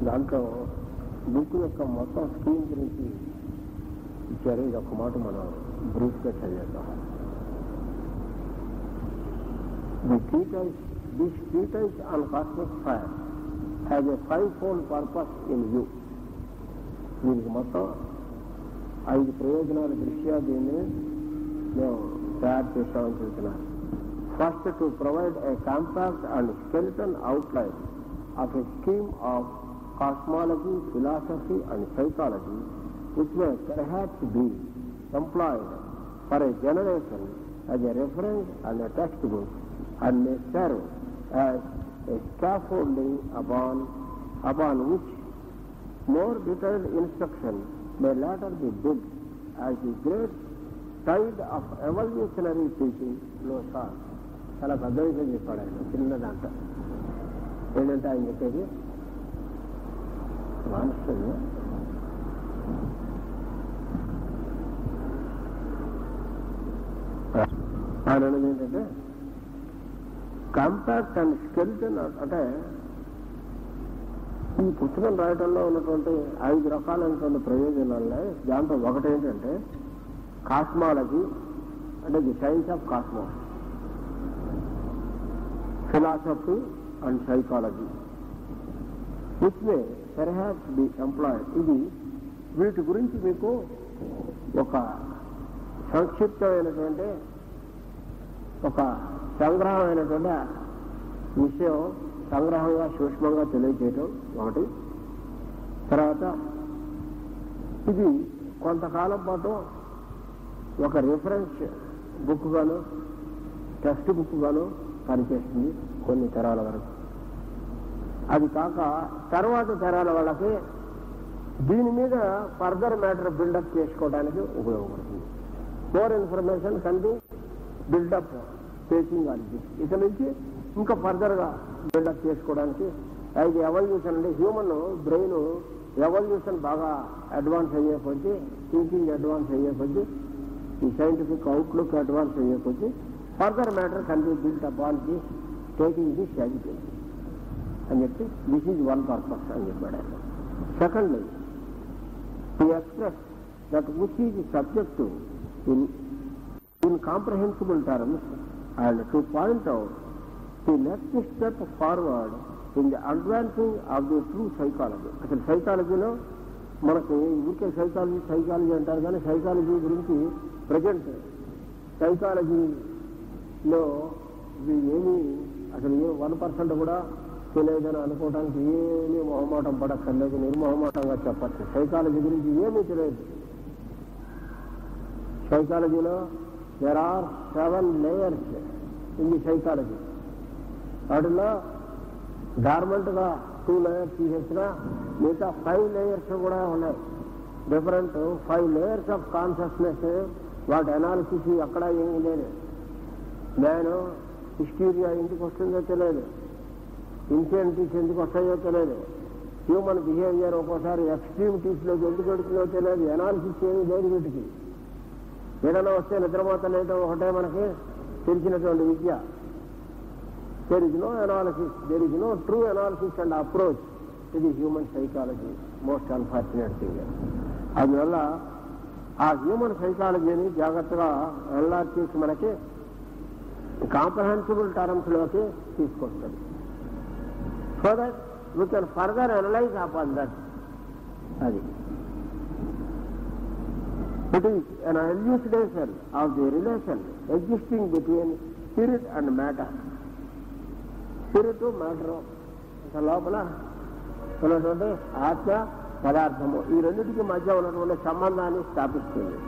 దాంట్లో బుక్ యొక్క మొత్తం స్కీమ్ గురించి ఇచ్చారు. ఇది ఒక మాట మనం బ్రీఫ్గా చదివేద్దాం. This treatise on cosmic fire has a five-fold purpose in view. దీనికి మొత్తం 5 ప్రయోజనాల దృష్ట్యా దీన్ని మేము తయారు చేస్తామని చెబుతున్నారు. First, to provide a compact and skeleton outline of a scheme of cosmology, philosophy and psychology which may perhaps be employed for a generation as a reference and a textbook and may serve as a scaffolding upon which more detailed instruction may later be built as the great tide of evolutionary teaching flows on. చాలా పెద్ద విషయం చెప్పాడు ఆయన. చిన్నదంట ఏంటంటే ఆయన చెప్పేది మానస్తుంది. ఆయన అనేది ఏంటంటే కాంపాక్ట్ అండ్ స్కెలిటన్. అంటే ఈ పుస్తకం రాయటంలో ఉన్నటువంటి 5 రకాలైనటువంటి ప్రయోజనాలు ఉన్నాయి. దాంట్లో ఒకటి ఏంటంటే కాస్మాలజీ, అంటే the science of cosmos, philosophy and psychology which may perhaps be employed. ఇది వీటి గురించి మీకు ఒక సంక్షిప్తమైనటువంటి ఒక సంగ్రహమైనటువంటి విషయం సంగ్రహంగా సూక్ష్మంగా తెలియజేయటం ఒకటి. తర్వాత ఇది కొంతకాలం పాటు ఒక రిఫరెన్స్ బుక్ గాను టెక్స్ట్ బుక్ గాను పనిచేస్తుంది కొన్ని తరాల వరకు. అది కాక తర్వాత తరాల వాళ్ళకి దీని మీద ఫర్దర్ మ్యాటర్ బిల్డప్ చేసుకోవడానికి ఉపయోగపడుతుంది. More information can be build up taking on this. ఇక నుంచి ఇంకా ఫర్దర్గా బిల్డప్ చేసుకోవడానికి అది ఎవల్యూషన్ అంటే హ్యూమన్ బ్రెయిన్ ఎవల్యూషన్ బాగా అడ్వాన్స్ అయ్యే కొద్దీ, థింకింగ్ అడ్వాన్స్ అయ్యే కొద్దీ, ఈ సైంటిఫిక్ అవుట్లుక్ అడ్వాన్స్ అయ్యే కొద్దీ further matter can be built upon this taking this education అని చెప్పి దిస్ ఈజ్ వన్ పర్పస్ అని చెప్పాడు ఆయన. Secondly, to express that which is subject in comprehensible terms and to point out the next step forward in the advancing of the true psychology. అసలు సైకాలజీలో మనకి ఊరికే psychology అంటారు కానీ సైకాలజీ గురించి ప్రజెంట్ సైకాలజీలో ఏమీ అసలు 1% కూడా తెలియదని అనుకోవడానికి ఏమీ మొహమాటం పడక్కర్లేదు. నిర్మోహమాటంగా చెప్పచ్చు. సైకాలజీ గురించి ఏమీ తెలియదు. సైకాలజీలో there are 7 layers in the psychology. వాటిలో డార్మెంట్గా 2 లేయర్స్ తీసేసినా మిగతా 5 లేయర్స్ కూడా ఉన్నాయి. Different 5 layers of consciousness. వాటి అనాలిసిస్ అక్కడ ఏమీ లేదు. నేను హిస్టీరియా ఎందుకు వస్తుందో తెలియదు, ఇన్సెంటివ్స్ ఎందుకు వస్తాయో తెలియదు, హ్యూమన్ బిహేవియర్ ఒక్కోసారి ఎక్స్ట్రీమిటీస్లోకి ఎందుకు పెడుతుందో తెలియదు. అనాలిసిస్ ఏమీ లేదు వీటికి. ఏదైనా వస్తే నిద్రపోతలేయటం ఒకటే మనకి తెలిసినటువంటి విద్య. There is no analysis, there is no true analysis and approach to the human psychology. Most unfortunate thing. అందువల్ల ఆ హ్యూమన్ సైకాలజీని జాగ్రత్తగా ఎన్లార్జ్ చేసి మనకి కాంప్రహెన్సిబుల్ టర్మ్స్లోకి తీసుకొస్తుంది. So that we can further analyse upon that. అది it is an elucidation of the relation existing between spirit and matter. Spirit matter లోపల ఉన్నటువంటి ఆత్మ పదార్థము, ఈ రెండింటికి మధ్య ఉన్నటువంటి సంబంధాన్ని స్థాపిస్తుంది.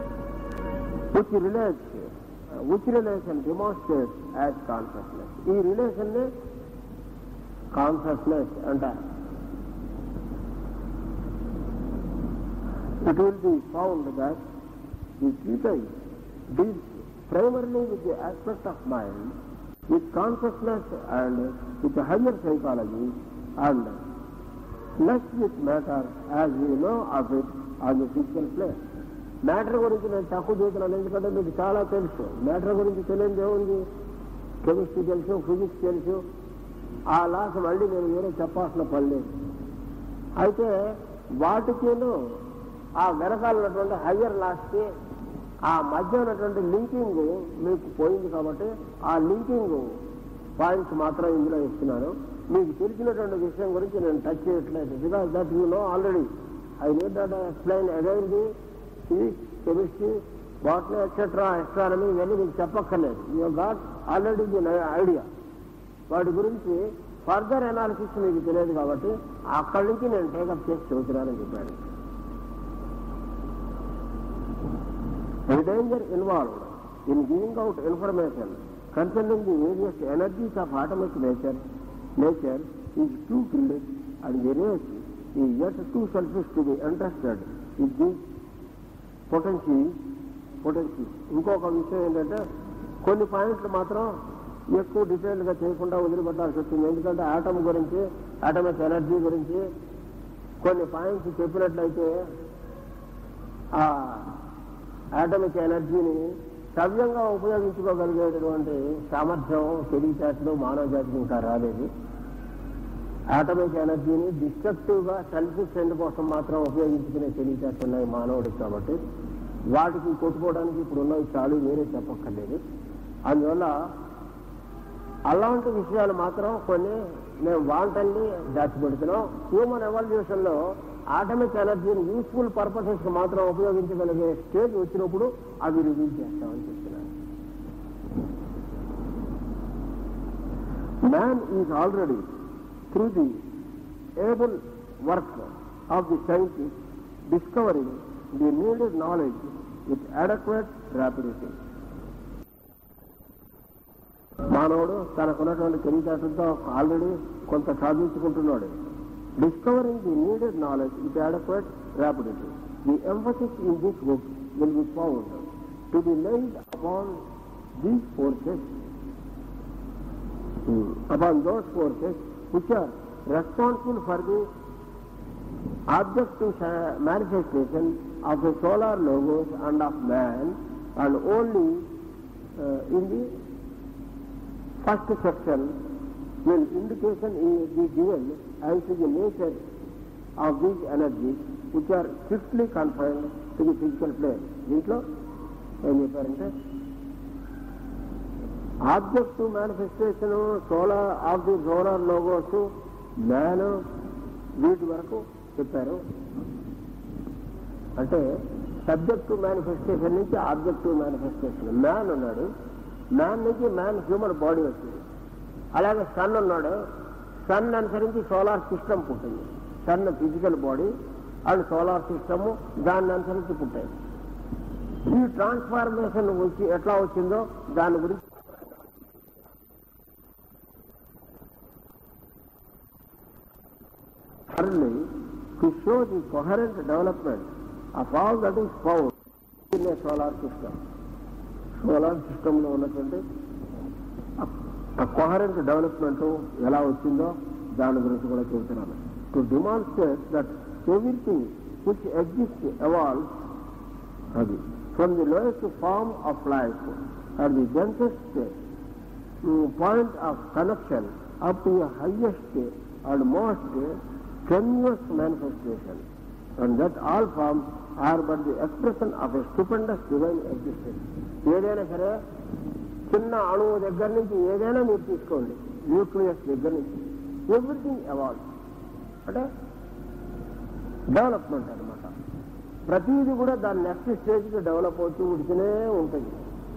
which relation demonstrates as consciousness. ఈ రిలేషన్ ని కాన్షియస్నెస్ అంటారు. It will be found that the treatise deals primarily with the aspect of mind, with consciousness and with the higher psychology, and less with matter as we know of it on the physical plane. Matter గురించి నేను తక్కువ చేస్తున్నాను, ఎందుకంటే మీకు చాలా తెలుసు. Matter గురించి తెలియదు ఏముంది, కెమిస్ట్రీ తెలుసు, ఫిజిక్స్ తెలుసు. ఆ లాస్ మళ్ళీ నేను వేరే చెప్పాల్సిన పని లేదు. అయితే వాటికిను ఆ వెనకాల ఉన్నటువంటి హయ్యర్ లాస్కి ఆ మధ్య ఉన్నటువంటి లింకింగ్ మీకు పోయింది కాబట్టి ఆ లింకింగ్ పాయింట్స్ మాత్రం ఇందులో ఇస్తున్నాను. మీకు తెలిసినటువంటి విషయం గురించి నేను టచ్ చేయట్లేదు. Because that you know already. I need not explain again the physics, chemistry, botany etcetera, astronomy ఇవన్నీ మీకు చెప్పక్కర్లేదు. You got already the idea. వాటి గురించి ఫర్దర్ అనాలిసిస్ మీకు తెలియదు కాబట్టి అక్కడి నుంచి నేను టేకప్ చేసి చెబుతున్నానని చెప్పాను. The danger involved in giving out information concerning the various energies of atomic nature is too great, and the race is yet too selfish to be interested in these potencies. ఇంకొక విషయం ఏంటంటే కొన్ని పాయింట్లు మాత్రం ఎక్కువ డీటెయిల్గా చేయకుండా వదిలిపెట్టాల్సి వచ్చింది. ఎందుకంటే ఆటమ్ గురించి, ఆటమిక్ ఎనర్జీ గురించి కొన్ని పాయింట్స్ చెప్పినట్లయితే ఆ ఆటమిక్ ఎనర్జీని సవ్యంగా ఉపయోగించుకోగలిగేటటువంటి సామర్థ్యం తెలివితేటలు మానవ జాతికి ఇంకా రాలేదు. ఆటమిక్ ఎనర్జీని డిస్ట్రక్టివ్గా సెల్ఫిష్ ఎండ్ కోసం మాత్రం ఉపయోగించుకునే తెలివితేటలు ఉన్నాయి మానవుడికి. కాబట్టి వాటికి కొట్టుకోవడానికి ఇప్పుడు ఉన్నవి చాలు, వేరే చెప్పక్కర్లేదు. అందువల్ల అలాంటి విషయాలు మాత్రం కొన్ని మేము వాంటల్ని దాచిపెడుతున్నాం. హ్యూమన్ ఎవల్యూషన్లో ఆటమిక్ ఎనర్జీని యూస్ఫుల్ పర్పసెస్ మాత్రం ఉపయోగించగలిగే స్టేజ్ వచ్చినప్పుడు అవి రిలీజ్ చేస్తామని చెప్తున్నాను. Man is already through the able work of the scientist discovering the needed knowledge with adequate rapidity. మానవుడు తనకున్నటువంటి తెలివితేటలతో ఆల్రెడీ కొంత సాధించుకుంటున్నాడు. Discovering the needed knowledge with adequate rapidity. The emphasis in this book will be found to be laid upon these forces, upon those forces which are responsible for the objective manifestation of the solar logos and of man, and only in the first section will indication be given as to the nature of these energies which are strictly confined to the physical plane. దీంట్లో ఏం చెప్పారంటే objective manifestation solar of the solar logos, man, వీటి వరకు చెప్పారు. అంటే subjective manifestation నుంచి objective manifestation. Man ఉన్నాడు, man నుంచి మ్యాన్ హ్యూమన్ బాడీ వచ్చింది. అలాగే సన్ ఉన్నాడు, సన్ అనుసరించి సోలార్ సిస్టమ్ పుట్టింది. Sun physical body and solar system దాన్ని అనుసరించి పుట్టాయి. ఈ ట్రాన్స్ఫార్మేషన్ వచ్చి ఎట్లా వచ్చిందో దాని గురించి to show the coherent development of all that is found in a solar system. Solar సిస్టంలో ఉన్నటువంటి కోహరెంట్ డెవలప్మెంట్ ఎలా వచ్చిందో దాని గురించి కూడా చెబుతున్నాను. To demonstrate that everything which exist evolves అది from the lowest form of life at the densest point of connection up to the highest and most tenuous manifestation, and that all forms are but the expression of a stupendous divine existence. ఏదైనా సరే చిన్న అణువు దగ్గర నుంచి ఏదైనా మీరు తీసుకోండి, nucleus దగ్గర నుంచి ఎవ్రీథింగ్ ఎవాల్వ్ అంటే డెవలప్మెంట్ అనమాట. ప్రతిదీ కూడా దాని నెక్స్ట్ స్టేజ్కి డెవలప్ అవుతూ ఉడికినే ఉంటుంది.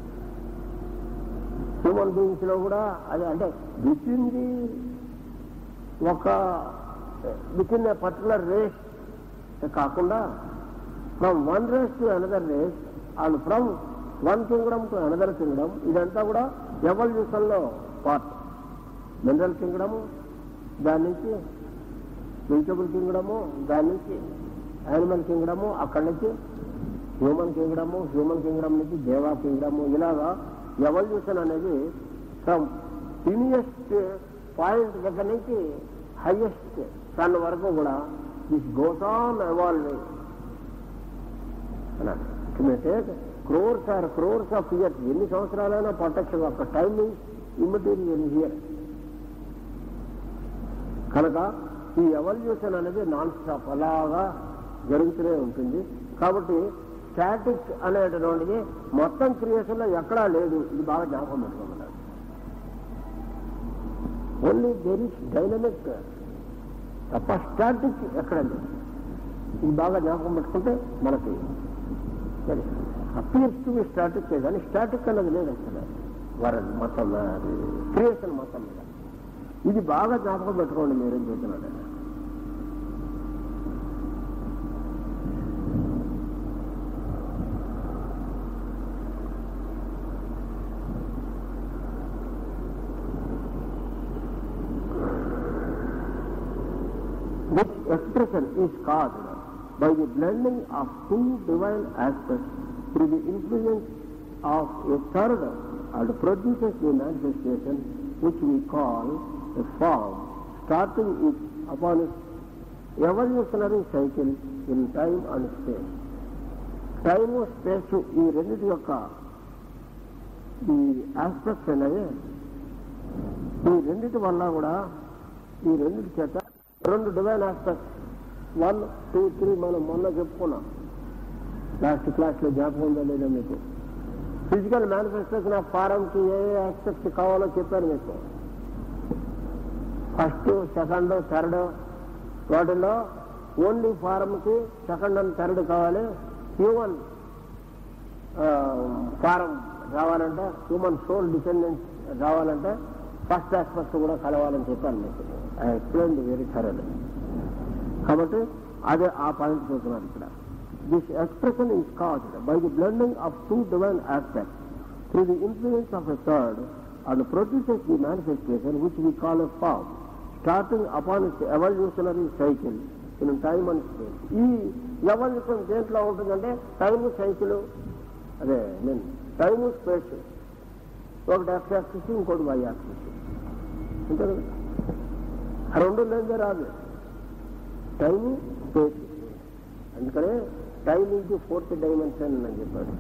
హ్యూమన్ బీయింగ్స్ లో కూడా అది అంటే విచ్చింది ఒక వితిన్ ఏ పర్టికులర్ రేస్ కాకుండా from one race to another race and from one kingdom to another kingdom. ఇదంతా కూడా ఎవల్యూషన్లో పార్ట్. మినరల్ కింగ్డము, దాని నుంచి వెజిటబుల్ కింగ్డము, దాని నుంచి యానిమల్ కింగ్డము, అక్కడి నుంచి హ్యూమన్ కింగ్డము, హ్యూమన్ కింగ్డమ్ నుంచి దేవా కింగ్డము. ఇలాగా ఎవల్యూషన్ అనేది ఫ్రమ్ టీనియస్ట్ పాయింట్ దగ్గర నుంచి హైయెస్ట్ సన్ వరకు కూడా this goes on evolving. Crores or crores of years, ఎన్ని సంవత్సరాలైనా పట్టచ్చు. ఒక టైమింగ్ ఇమ్మెటీరియల్ హియర్ కనుక ఈ ఎవల్యూషన్ అనేది నాన్ స్టాప్ అలాగా జరుగుతూనే ఉంటుంది. కాబట్టి స్టాటిక్ అనేటటువంటిది మొత్తం క్రియేషన్లో ఎక్కడా లేదు. ఇది బాగా జ్ఞాపకం పెట్టుకోమన్నారు. ఓన్లీ దేర్ ఇస్ డైనమిక్ తప్ప స్టాటిక్ ఎక్కడ లేదు. ఇది బాగా జ్ఞాపకం పెట్టుకుంటే మనకి అపియర్స్ టు బి స్టాటిక్ కానీ స్టాటిక్ అన్నది లేదు అసలు వరల్డ్ మొత్తం క్రియేషన్ మొత్తం మీద. ఇది బాగా జ్ఞాపకం పెట్టుకోండి మీరేం చెప్తున్నాడు. Which expression is caused by the blending of two divine aspects through the influence of a third and produces the manifestation which we call a form, starting it upon its evolutionary cycle in time and space. Time space ఈ రెండింటి యొక్క ఈ aspects అనేవి ఈ రెండింటి వల్ల కూడా ఈ రెండింటి చేత రెండు డివైన్ ఆస్పెక్ట్స్ 1, 2, 3 మనం మొన్న చెప్పుకున్నాం. లాస్ట్ క్లాస్లో జ్ఞాపకం ఉందో లేదో మీకు. ఫిజికల్ మేనిఫెస్టేషన్ ఆఫ్ ఫారంకి ఏ ఆస్పెక్ట్స్ కావాలో చెప్పాను మీకు. ఫస్ట్, సెకండ్, థర్డ్ వాటిల్లో ఓన్లీ ఫారంకి సెకండ్ అండ్ థర్డ్ కావాలి. హ్యూమన్ ఫారం రావాలంటే, హ్యూమన్ సోల్ డిపెండెన్స్ రావాలంటే ఫస్ట్ ఆస్పెక్ట్ కూడా కలవాలని చెప్పాను మీకు. I explain very thoroughly. కాబట్టి అదే ఆ పాయింట్ చూస్తున్నారు ఇక్కడ. This expression is caused by the blending of two divine aspects through the influence of a third and produces the manifestation which we call a form starting upon its evolutionary cycle in time and space. ఈ evolution దేంట్లో ఉంటుందంటే time cycle, అదే mean time space. ఒకటి X axis, ఇంకోటి Y axis అంతే కదా. ఆ రెండు లేదే రాదు టైము స్పేస్. అందుకనే time is the fourth dimension అని చెప్పాడు.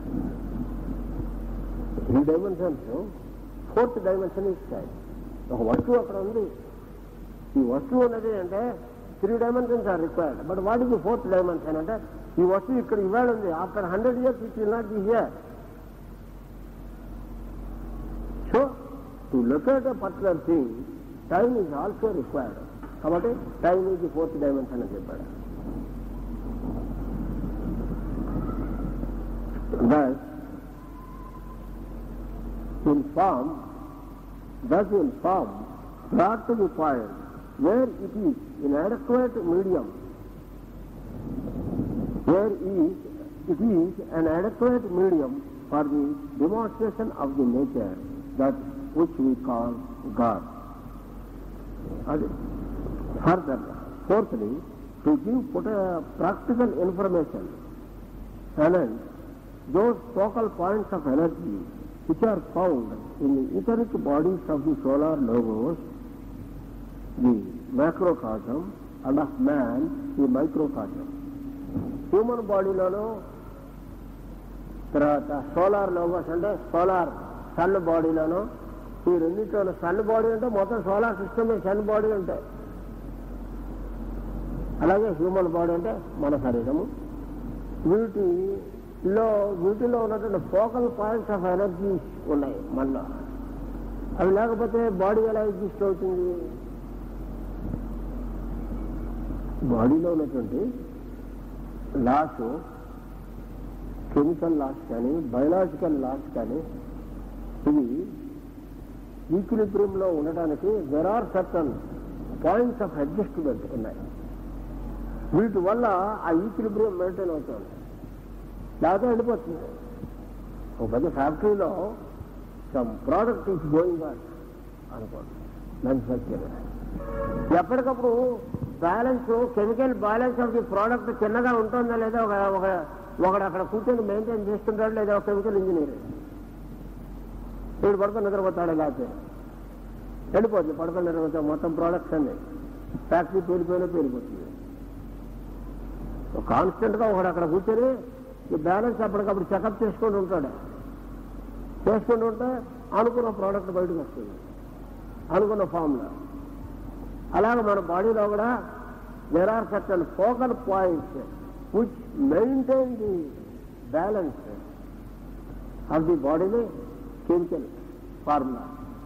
ఈ dimensions fourth dimension is time. ఒక వస్తువు అక్కడ ఉంది. ఈ వస్తువు అనేది అంటే 3 dimensions are required. But what is the fourth dimension అంటే ఈ వస్తువు ఇక్కడ ఇవాళ ఉంది. After 100 years it will not be here. So to locate a particular thing time is also required. కాబట్టి time is the fourth dimension అని చెప్పాడు. Thus in form brought to the point where it is inadequate medium, it is an adequate medium for the demonstration of the nature that which we call God. Further, fourthly, to give practical information and those focal points of energy which are found in the etheric bodies of the solar logos, the macrocosm, and of man, the microcosm. Human బాడీలోనూ తర్వాత solar logos అంటే solar sun బాడీలోనూ ఈ రెండింటిలోనూ sun body అంటే మొత్తం solar సిస్టమే sun body ఉంటాయి. అలాగే హ్యూమన్ బాడీ అంటే మన శరీరము. వీటిలో ఉన్నటువంటి ఫోకల్ పాయింట్స్ ఆఫ్ ఎనర్జీ ఉన్నాయి మనలో. అవి లేకపోతే బాడీ ఎలా ఎగ్జిస్ట్ అవుతుంది? బాడీలో ఉన్నటువంటి లాస్, కెమికల్ లాస్ కానీ బయలాజికల్ లాస్ కానీ ఇవి ఈక్విలిబ్రియంలో ఉండటానికి there are certain points of adjustment ఉన్నాయి. వీటి వల్ల ఆ ఈక్విలిబ్రియం మెయింటైన్ అవుతుంది. లేకపోతే వెళ్ళిపోతుంది. ఒక పెద్ద ఫ్యాక్టరీలో some product is going on అనుకోండి, మ్యానుఫ్యాక్చర్. ఎప్పటికప్పుడు balance, chemical balance of the product చిన్నగా ఉంటుందా లేదా ఒకడు అక్కడ కూర్చొని మెయింటైన్ చేస్తుంటాడు, లేదా ఒక కెమికల్ ఇంజనీర్. వీడు పడుకొని నిద్రపోతాడు, లేకపోతే వెళ్ళిపోతుంది. పడుకొని నిద్రపోతాడు, మొత్తం ప్రోడక్ట్స్ అన్నీ ఫ్యాక్టరీ పేలిపోతుంది. కాన్స్టెంట్గా ఒకడు అక్కడ కూర్చొని ఈ బ్యాలెన్స్ అప్పటికప్పుడు చెకప్ చేసుకుంటూ ఉంటాడు. చేసుకుంటూ ఉంటే అనుకున్న ప్రోడక్ట్ బయటకు వస్తుంది, అనుకున్న ఫామ్లో. అలాగే మన బాడీలో కూడా there are certain focal points which maintain the balance of the bodily chemical formula.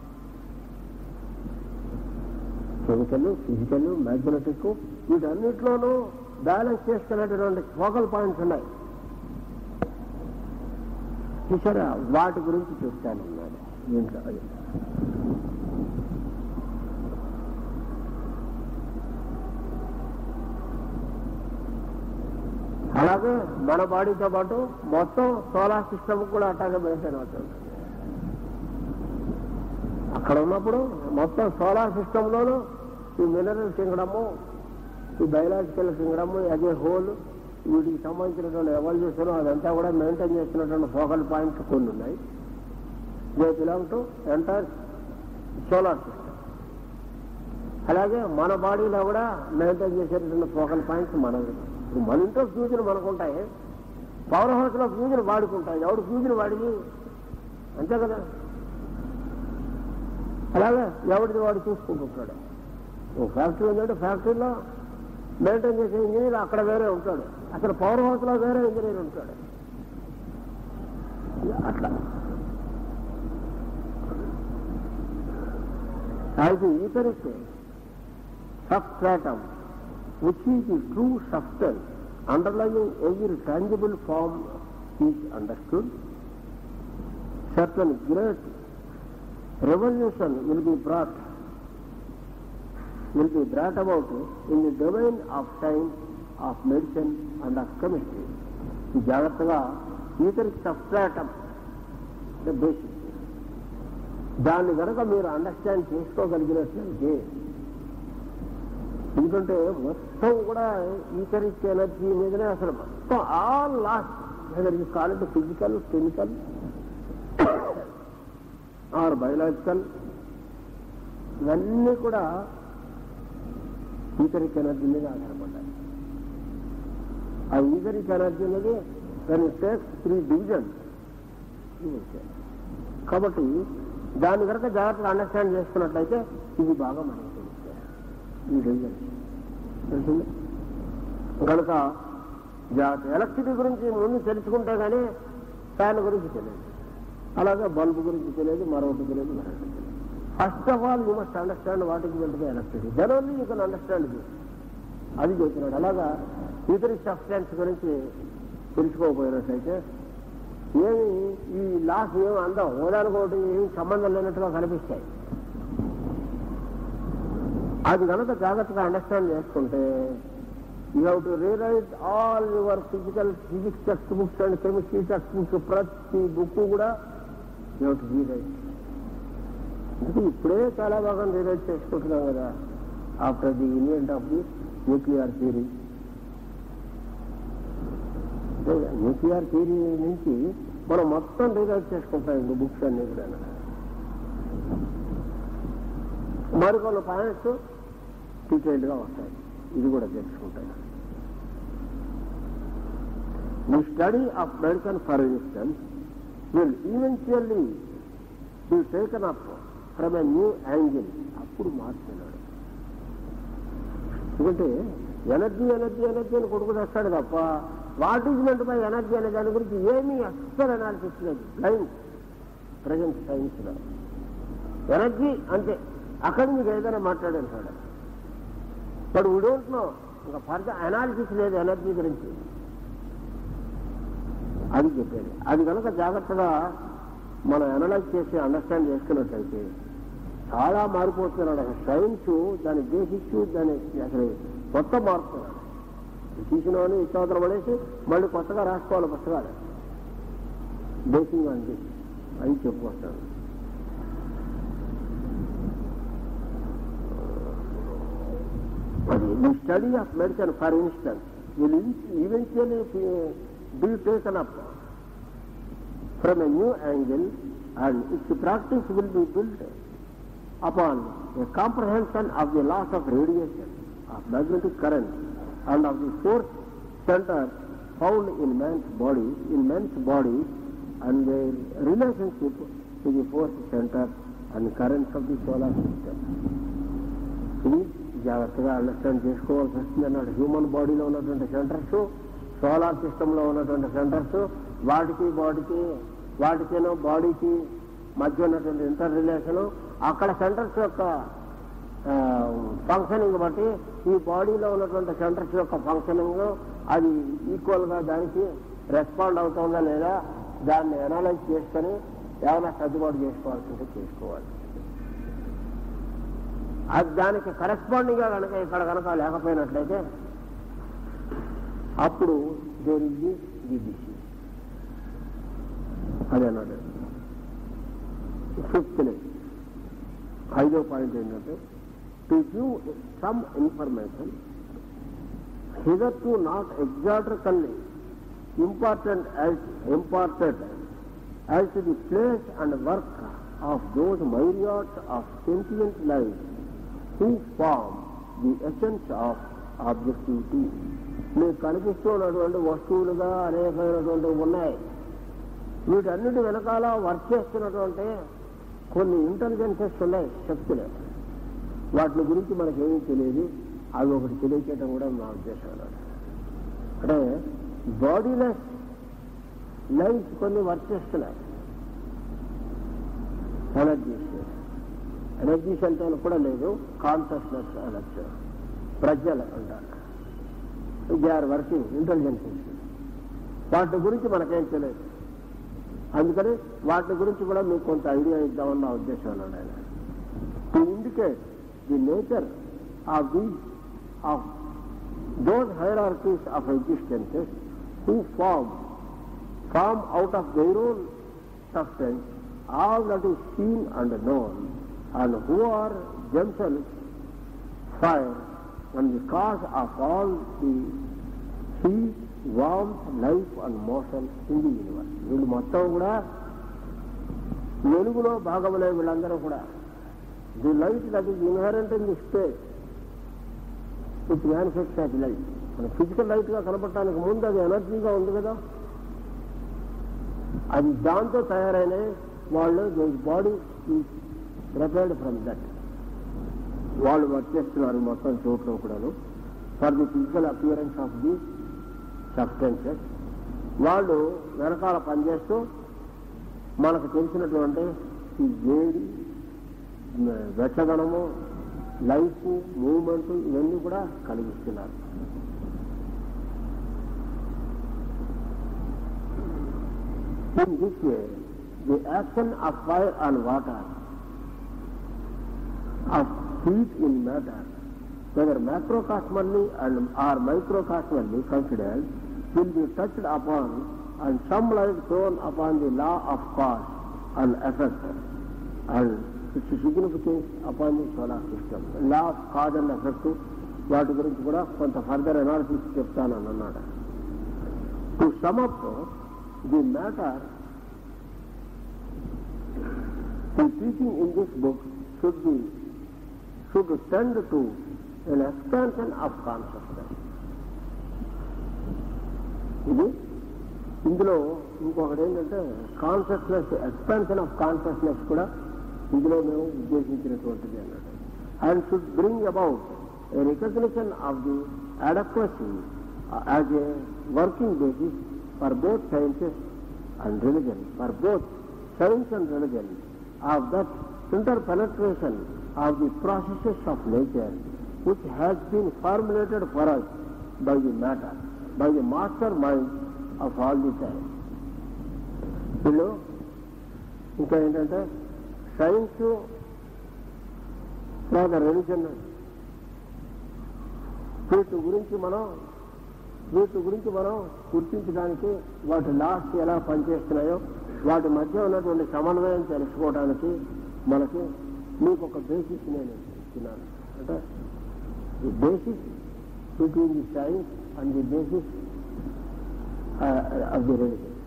Chemical, physical, magnetic వీటన్నిటిలోనూ బ్యాలెన్స్ చేసుకునేటటువంటి ఫోకల్ పాయింట్స్ ఉన్నాయి. చూసారా, వాటి గురించి చూస్తాను అన్నాడు దీంట్లో. అలాగే మన బాడీతో పాటు మొత్తం సోలార్ సిస్టమ్ కూడా అట్టాగే మెయింటైన్ అవుతుంది. అక్కడ ఉన్నప్పుడు మొత్తం సోలార్ సిస్టంలోనూ ఈ మినరల్ కింగ్డము, ఈ biological kingdom as a whole, వీటికి సంబంధించినటువంటి ఎవల్యూషన్ అదంతా కూడా మెయింటైన్ చేస్తున్నటువంటి ఫోకల్ పాయింట్స్ కొన్ని ఉన్నాయి. They belong to entire solar system. అలాగే మన బాడీలో కూడా మెయింటైన్ చేసేటటువంటి ఫోకల్ పాయింట్స్ మనవి. మన ఇంట్లో ఫ్యూజులు మనకుంటాయి, పవర్ హౌస్లో ఫ్యూజులు వాడుకుంటాయి. ఎవడు ఫ్యూజులు వాడికి అంతే కదా. అలాగే ఎవరిది వాడు చూసుకుంటుంటాడు. ఓ ఫ్యాక్టరీ ఉందంటే ఫ్యాక్టరీలో మెయింటైన్ చేసే ఇంజనీర్ అక్కడ వేరే ఉంటాడు, అక్కడ పవర్ హౌస్లో వేరే ఇంజనీర్ ఉంటాడు. అట్లా అయితే etheric substratum, which is the true substance underlying every tangible form, is understood. Certain great revolution will be brought about in the domain of science, of medicine and of chemistry. జాగ్రత్తగా etheric substratum basic, దాన్ని కనుక మీరు understand చేసుకోగలిగినట్లయితే, ఎందుకంటే మొత్తం కూడా etheric energy మీదనే అసలు మొత్తం all laws, whether call it physical, chemical or biological, ఇవన్నీ కూడా ఈథరిక్ ఎనర్జీ మీద ఆధారపడ్డాయి. ఆ ఈథరిక్ ఎనర్జీ అనేది దాని టేక్స్ 3 డివిజన్. కాబట్టి దాన్ని కనుక జాగ్రత్తగా అండర్స్టాండ్ చేసుకున్నట్లయితే ఇది బాగా మనకి తెలుస్తుంది, ఈ డివిజన్ తెలిసింది. కనుక జాగ్రత్త ఎలక్ట్రిసిటీ గురించి ముందు తెలుసుకుంటే కానీ ఫ్యాన్ గురించి తెలియదు, అలాగే బల్బు గురించి తెలియదు, మరొకటి తెలియదు, మరొకటి తెలియదు. First of all you must understand what is meant by electricity, then only you can understand this. అది చెప్తున్నాడు. అలాగా ఈథరిక్ సబ్స్టాన్స్ గురించి తెలుసుకోకపోయినట్లయితే ఏమి ఈ లాస్ ఏమి అందం ఓదానికోటి ఏమి సంబంధం లేనట్టుగా కనిపిస్తాయి. అది కనుక జాగ్రత్తగా అండర్స్టాండ్ చేసుకుంటే you have to rewrite all your physics text books and chemistry text books, ప్రతి బుక్ కూడా యూ హ్యావ్ టు రీరైట్. అంటే ఇప్పుడే చాలా బాగా రీరైట్ చేసుకుంటున్నాం కదా, after the invent of the nuclear theory. Nuclear theory నుంచి మనం మొత్తం రీరైట్ చేసుకుంటాం ఇంక బుక్స్ అన్నీ కూడా. మరికొన్ని పాయింట్స్ డీటెయిల్డ్గా వస్తాయి, ఇది కూడా తెలుసుకుంటాయి. The study of medicine, for instance, will eventually be taken up from a new angle. అప్పుడు మార్చున్నాడు. ఎందుకంటే ఎనర్జీ ఎనర్జీ ఎనర్జీ అని కొడుకు తెస్తాడు తప్ప what is meant by energy అనే దాని గురించి ఏమీ అస్సలు అనాలిసిస్ లేదు. బ్లైండ్ ప్రజెంట్ సైన్స్లో ఎనర్జీ అంతే, అక్కడ మీకు ఏదైనా మాట్లాడారు బట్ వీ డోంట్ నో, ఇంకా ఫర్దర్ అనాలిసిస్ లేదు ఎనర్జీ గురించి. అది చెప్పేది. అది కనుక జాగ్రత్తగా మనం అనలైజ్ చేసి అండర్స్టాండ్ చేసుకున్నట్లయితే చాలా మారిపోతున్నాడు. అసలు సైన్స్ దాని బేసిక్స్ దాని అసలు కొత్త మారుతున్నాడు. తీసినవని ఇష్టవతలు పడేసి మళ్ళీ కొత్తగా రాసుకోవాలి పుస్తకాలు, బేసింగ్ అంటే అని చెప్పుకొస్తాడు. అది the study of medicine, for instance, will eventually be taken up from a new angle, and its practice will be built upon a comprehension of the laws of radiation, of magnetic current, and of the force centers found in man's body and their relationship to the force center and currents of the solar system. It is జాగ్రత్తగా understand చేసుకోవాల్సి వస్తుంది అన్నాడు. Human బాడీలో ఉన్నటువంటి centres, solar సిస్టంలో ఉన్నటువంటి centres, వాటికేనో బాడీకి మధ్య ఉన్నటువంటి ఇంటర్ రిలేషను, అక్కడ సెంటర్స్ యొక్క ఫంక్షనింగ్ బట్టి ఈ బాడీలో ఉన్నటువంటి సెంటర్స్ యొక్క ఫంక్షనింగ్ అది ఈక్వల్గా దానికి రెస్పాండ్ అవుతుందా లేదా దాన్ని అనలైజ్ చేసుకొని ఏమైనా సర్దుబాటు చేసుకోవాల్సి ఉంటే చేసుకోవాలి. అది దానికి కరెస్పాండింగ్గా కనుక ఇక్కడ కనుక లేకపోయినట్లయితే అప్పుడు దేర్ ఇస్ ది డిసీజ్. అదేనాడు. ఫిఫ్త్లీ, 5వ పాయింట్ ఏంటంటే to give some information hitherto not exotically important as to the place and work of those myriads of sentient life who form the essence of objectivity. మీకు కనిపిస్తున్నటువంటి వస్తువులుగా అనేకమైనటువంటివి ఉన్నాయి. వీటన్నిటి వెనకాల work చేస్తున్నటువంటి కొన్ని ఇంటెలిజెన్సెస్ ఉన్నాయి, శక్తులే. వాటి గురించి మనకేమీ తెలియదు, అవి ఒకటి తెలియచేయటం కూడా నా ఉద్దేశం. అంటే బాడీలెస్ లైఫ్ కొన్ని వర్క్ చేస్తున్నాయి. ఎనర్జీస్ అంటే కూడా లేదు, కాన్షియస్నెస్ అనొచ్చు, ప్రజలు అంటారు. They are working intelligences. వాటి గురించి మనకేం తెలియదు, అందుకని వాటి గురించి కూడా మీకు కొంత ఐడియా ఇద్దామని నా ఉద్దేశం అన్నాడు ఆయన. To indicate the nature of those hierarchies of existences who form out of their own substance all that is seen and known, and who are themselves fire and the cause of all the heat, warmth, life and motion in the universe. వీళ్ళు మొత్తం కూడా వెలుగులో భాగములే వీళ్ళందరూ కూడా. The light that is inherent in the space which manifests as light. మన physical లైట్గా కనపడటానికి ముందు అది ఎనర్జీగా ఉంది కదా, అది దాంతో తయారైన వాళ్ళు బాడీ ప్రిపేర్డ్ ఫ్రమ్ దట్. వాళ్ళు వర్క్ చేస్తున్నారు మొత్తం చోట్ల కూడాను for the physical appearance of the substances. వాళ్ళు వెనకాల పనిచేస్తూ మనకు తెలిసినటువంటి ఈ వేడి, వెచ్చదనము, లైఫ్, మూవ్మెంట్ ఇవన్నీ కూడా కలిగిస్తున్నారు. In this way, the action of fire and water, of heat in matter, whether macrocosmally or microcosmally considered, will be touched upon and some light thrown upon the law of cause and effect and its significance upon the solar system. Law of cause and effect వాటి గురించి కూడా కొంత further analysis చెప్తానని అన్నాడు. To sum up the matter, the teaching in this book should tend to an expansion of consciousness. ఇది ఇందులో ఇంకొకటి ఏంటంటే కాన్షియస్నెస్, ఎక్స్పాన్షన్ ఆఫ్ కాన్షియస్నెస్ కూడా ఇందులో మేము ఉద్దేశించినటువంటిది అన్నట్టు. And should bring about a recognition of the adequacy as a working basis for both sciences and religion, of that interpenetration of the processes of nature which has been formulated for us by the matter, by the master mind of all the time. వీళ్ళు ఇంకా ఏంటంటే science లేదా religion, వీటి గురించి మనం గుర్తించడానికి, వాటి loss ఎలా పనిచేస్తున్నాయో వాటి మధ్య ఉన్నటువంటి సమన్వయం తెలుసుకోవడానికి మనకి మీకు ఒక బేసిస్ నేను ఇస్తున్నాను. అంటే the basis between the science and the basis of the religion.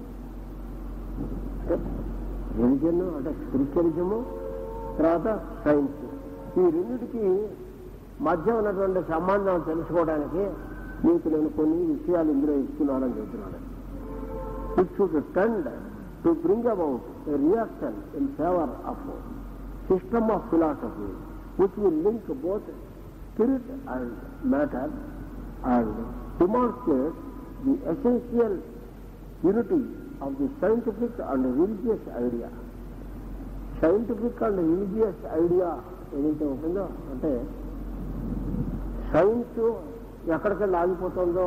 Religion అంటే స్పిరిచువలిజము, తర్వాత సైన్స్, ఈ రెండింటికి మధ్య ఉన్నటువంటి సంబంధం తెలుసుకోవడానికి మీకు నేను కొన్ని విషయాలు ఇందులో ఇస్తున్నానని చెబుతున్నాను. It should tend to bring about a reaction in favour of system of philosophy which will link both spirit and matter and demonstrates the essential unity of the scientific and religious idea. Scientific and religious idea ఏదైతే ఉంటుందో, అంటే science ఎక్కడికెళ్ళి ఆగిపోతుందో,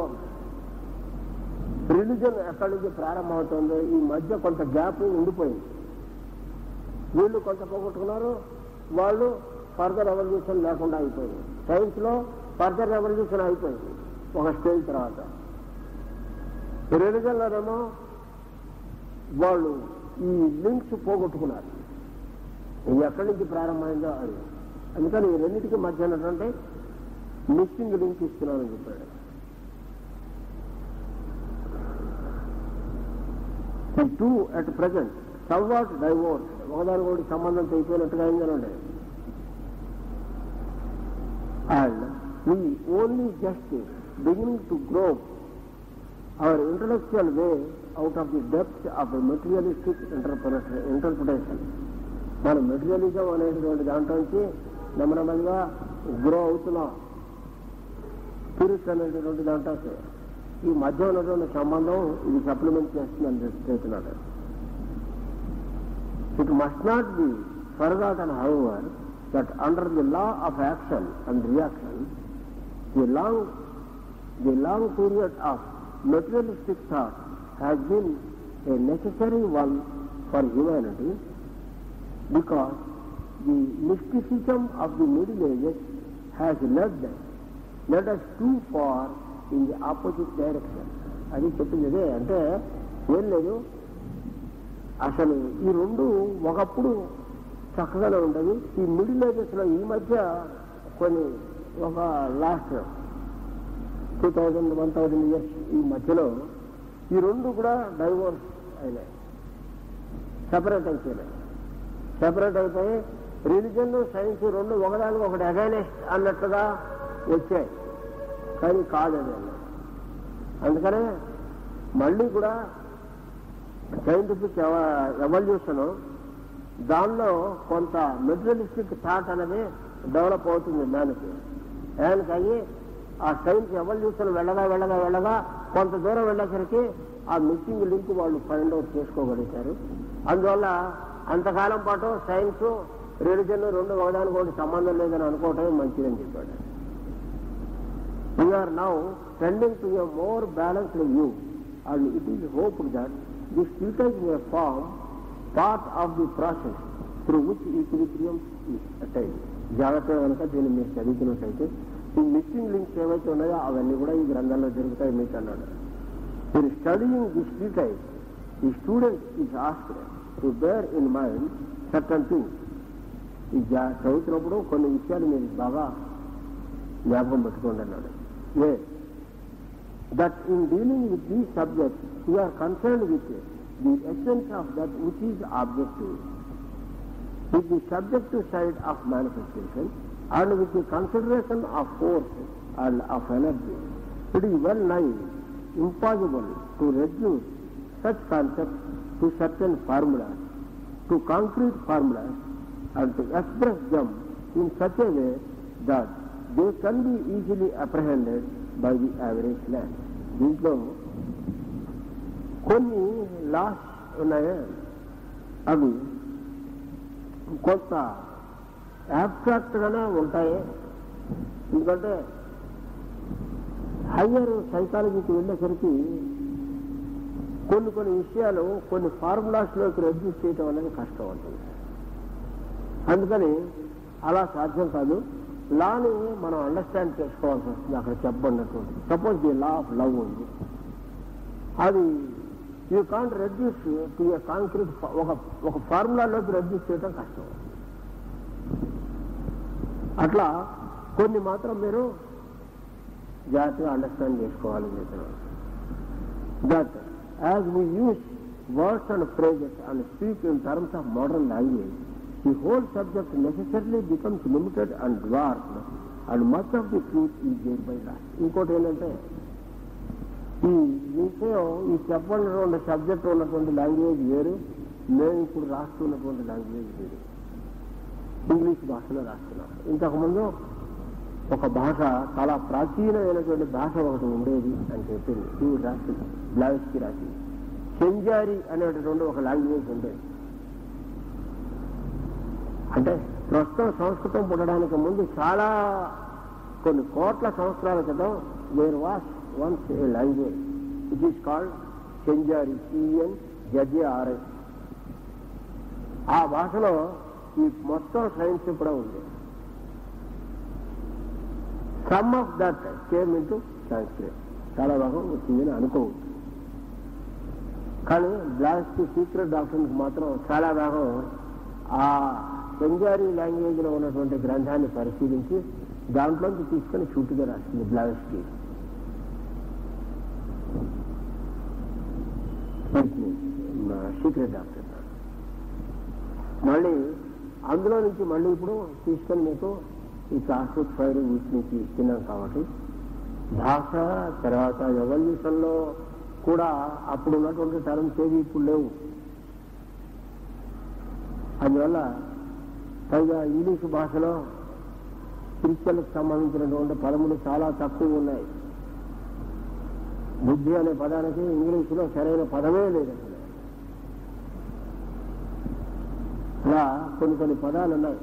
religion ఎక్కడి నుంచి ప్రారంభమవుతుందో, ఈ మధ్య కొంత gap ఉండిపోయింది. వీళ్ళు కొంత పోగొట్టుకున్నారు, వాళ్ళు ఫర్దర్ రెవల్యూషన్ లేకుండా అయిపోయింది. సైన్స్లో ఫర్దర్ రెవల్యూషన్ అయిపోయింది ఒక స్టేజ్ తర్వాత. రిలీజన్లోనేమో వాళ్ళు ఈ లింక్స్ పోగొట్టుకున్నారు, ఇది ఎక్కడి నుంచి ప్రారంభమైందో అది. అందుకని ఈ రెండింటికి మధ్య ఉన్నటువంటి మిస్సింగ్ లింక్ ఇస్తున్నానని చెప్పాడు. ఈ two at present somewhat divorce, ఒకదాని కూడా సంబంధం అయిపోయినట్టుగా అయిందనండి. And we only just beginning to grow our intellectual way out of the depth of the materialistic interpretation. మనం మెటీరియలిజం అనేటువంటి దాంట్లో నుంచి నెమ్మదిగా గ్రో అవుతున్నాం. స్పిరిట్ అనేటువంటి దాంట్లో ఈ మధ్య ఉన్నటువంటి సంబంధం ఇది సప్లిమెంట్ చేస్తుందని చెప్తున్నాడు. It must not be forgotten however that under the law of action and reaction the long period of materialistic thought has been a necessary one for humanity, because the mysticism of the Middle Ages has led us too far in the opposite direction. అది చెప్పింది అదే. అంటే ఏం లేదు, అసలు ఈ రెండు ఒకప్పుడు చక్కగానే ఉండదు. ఈ మిడిల్ ఏజెస్లో ఈ మధ్య కొన్ని ఒక లాస్ట్ 2000-1000 ఇయర్స్ ఈ మధ్యలో ఈ రెండు కూడా డైవోర్స్ అయినాయి, సెపరేట్ అయిపోయినాయి. సెపరేట్ అయిపోయి రిలీజన్ సైన్స్ రెండు ఒకదానికి ఒకటి అగైనెస్ట్ అన్నట్టుగా వచ్చాయి, కానీ కాదని అన్నారు. అందుకనే మళ్ళీ కూడా సైంటిఫిక్ ఎవల్యూషన్ దానిలో కొంత మెటీరియలిస్టిక్ థాట్ అనేది డెవలప్ అవుతుంది దానికి. అయ్యి ఆ సైన్స్ ఎవల్యూషన్ వెళ్ళగా కొంత దూరం వెళ్ళేసరికి ఆ మిస్సింగ్ లింక్ వాళ్ళు ఫైండ్ అవుట్ చేసుకోగలుగుతారు. అందువల్ల అంతకాలం పాటు సైన్స్ రిలీజన్ రెండు ఒకదానికి ఒకటి సంబంధం లేదని అనుకోవటమే మంచిదని చెప్పాడు. We are now tending to a more balanced view and it is hoped that this spirit may form part of the process through which equilibrium is attained. జాగ్రత్తగా కనుక దీన్ని మీరు చదువుతున్నట్టయితే ఈ మిస్సింగ్ లింక్స్ ఏవైతే ఉన్నాయో అవన్నీ కూడా ఈ గ్రంథంలో జరుగుతాయి మీకు అన్నాడు. మీరు studying the spirit the student is asked to bear in mind certain things. ఈ చదువుతున్నప్పుడు కొన్ని విషయాలు మీరు బాగా జ్ఞాపకం పెట్టుకోండి అన్నాడు. That in dealing with these subjects we are concerned with the essence of that which is objective, with the subjective side of manifestation and with the consideration of force and of energy. It is well nigh impossible to reduce such concepts to certain formulas, to concrete formulas, and to express them in such a way that they can be easily apprehended by the average man. దీంట్లో కొన్ని loss ఉన్నాయే, అవి కొంత యాబ్స్ట్రాక్ట్గానే ఉంటాయి. ఎందుకంటే higher సైకాలజీకి వెళ్ళేసరికి కొన్ని విషయాలు కొన్ని ఫార్ములాస్లోకి రెడ్యూస్ చేయటం అనేది కష్టం అవుతుంది. అందుకని అలా సాధ్యం కాదు. లాని మనం అండర్స్టాండ్ చేసుకోవాల్సి వస్తుంది. అక్కడ చెప్పబడినటువంటి suppose the law of love ఉంది, అది you can't reduce to a concrete ఒక ఫార్ములాలోకి రెడ్యూస్ చేయడం కష్టం. అట్లా కొన్ని మాత్రం మీరు జాగ్రత్తగా అండర్స్టాండ్ చేసుకోవాలి. That as we use words and phrases and speak in terms of modern language, the whole subject necessarily becomes limited and dwarfed and much of the truth is thereby lost. ఇంకోటి ఏంటంటే ఈ విషయం ఈ చెప్పబడినటువంటి subject ఉన్నటువంటి language వేరు, మేము ఇప్పుడు రాస్తున్నటువంటి లాంగ్వేజ్ వేరు. ఇంగ్లీష్ భాషలో రాస్తున్నాం. ఇంతకుముందు ఒక భాష చాలా ప్రాచీనమైనటువంటి భాష ఒకటి ఉండేది అని చెప్పింది. ఇవి రాసింది, బ్లావెట్స్కీ రాసింది. చెంజారి అనేటటువంటి ఒక లాంగ్వేజ్ ఉండేది. అంటే ప్రస్తుతం సంస్కృతం పుట్టడానికి ముందు చాలా కొన్ని కోట్ల సంవత్సరాల క్రితం there was once a language it is called చెంజారి, CNZARI. ఆ భాషలో ఈ మొత్తం సైన్స్ కూడా ఉంది. Some of that came into Sanskrit. చాలా భాగం వచ్చిందని అనుకోవచ్చు. కానీ బ్లావెట్స్కీ సీక్రెట్ డాక్టర్కి మాత్రం చాలా భాగం ఆ చెంజారి లాంగ్వేజ్లో ఉన్నటువంటి గ్రంథాన్ని పరిశీలించి దాంట్లోంచి తీసుకొని షూట్గా రాసింది బ్లావెట్స్కీ. సీక్రెట్ డాక్టర్ మళ్ళీ అందులో నుంచి మళ్ళీ ఇప్పుడు తీసుకొని మీకు ఈ కాస్మిక్ ఫైర్ వీటి నుంచి ఇస్తున్నాం. కాబట్టి భాష తర్వాత ఎవల్యూషన్లో కూడా అప్పుడు ఉన్నటువంటి టర్మ్స్ ఏవి ఇప్పుడు లేవు. అందువల్ల పైగా ఇంగ్లీషు భాషలో స్పిరిచువల్కి సంబంధించినటువంటి పదములు చాలా తక్కువ ఉన్నాయి. బుద్ధి అనే పదానికి ఇంగ్లీషులో సరైన పదమే లేదు. అలా కొన్ని పదాలు ఉన్నాయి.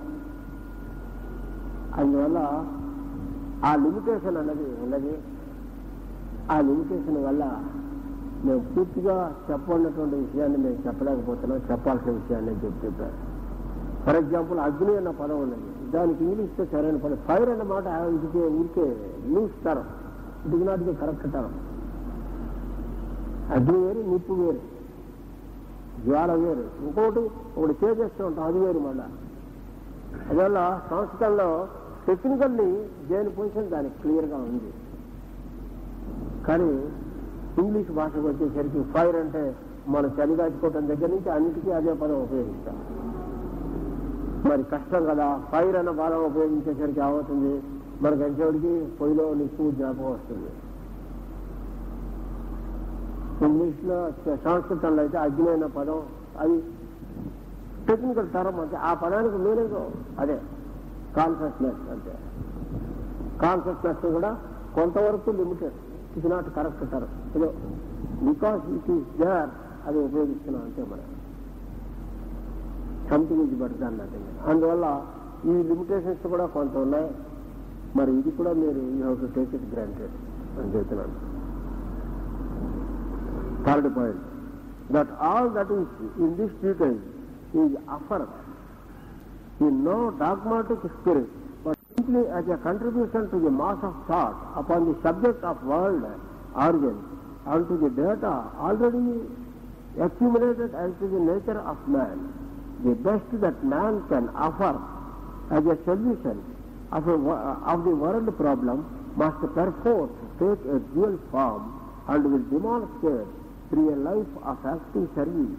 అందువల్ల ఆ లిమిటేషన్ అన్నది ఉన్నది. ఆ లిమిటేషన్ వల్ల మేము పూర్తిగా చెప్పన్నటువంటి విషయాన్ని మేము చెప్పలేకపోతున్నాం. చెప్పాల్సిన విషయాన్ని చెప్పారు. ఫర్ ఎగ్జాంపుల్ అగ్ని అన్న పదం ఉన్నది. దానికి ఇంగ్లీష్లో సరైన పదం ఫైర్ అన్న మాట ఇంటికి ఊరికే లూజ్ తరం, ఇటుకి నాటికి కరెక్ట్ తరం. అగ్ని వేరు, నిప్పు వేరు, జ్వాల వేరు, ఒకటి చేస్తూ ఉంటాం, అది వేరు. మళ్ళా అందువల్ల సంస్కృతంలో టెక్నికల్లీ దేని పొజిషన్ దానికి క్లియర్గా ఉంది. కానీ ఇంగ్లీష్ భాషకు వచ్చేసరికి ఫైర్ అంటే మనం చలిగాచుకోవటం దగ్గర నుంచి అన్నిటికీ అదే పదం ఉపయోగిస్తాం. మరి కష్టం కదా. ఫైర్ అన్న పదం ఉపయోగించేసరికి ఏమవుతుంది, మనకు ఎంచేవాడికి పొయ్యిలో నిప్పు జ్ఞాపకం వస్తుంది. ఇంగ్లీష్లో సంస్కృతంలో అయితే అగ్ని అన్న పదం అది టెక్నికల్ టర్మ్. అంటే ఆ పదానికి మీనింగ్ అదే కాన్షియస్నెస్. అంటే కాన్షియస్నెస్ కూడా కొంతవరకు limited, it is not correct term. ఏదో బికాస్ ఇట్ ఈస్ దేర్ అది ఉపయోగిస్తున్నాం అంతే. మనం సంథింగ్ ఇది బెటర్ దాన్ నథింగ్. అందువల్ల ఈ లిమిటేషన్స్ కూడా కొంత ఉన్నాయి. మరి ఇది కూడా మీరు you have to take it granted అని చెప్తున్నాను. Third point, that all that is in this treatise is offered in no dogmatic spirit, but simply as a contribution to the mass of thought upon the subject of world origin and to the data already accumulated as to the nature of man. The best that man can offer as a solution of the world problem must perforce take a dual form and will demonstrate through a life of active service,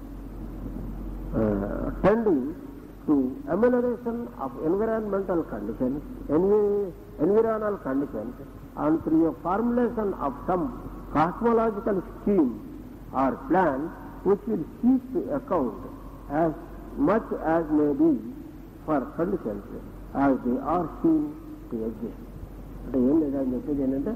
tending to amelioration of environmental conditions, environmental conditions, and through a formulation of some cosmological scheme or plan which will seek to account as much as may be for conditions as they are seen to exist. అంటే ఏం లేదని చెప్పేది ఏంటంటే,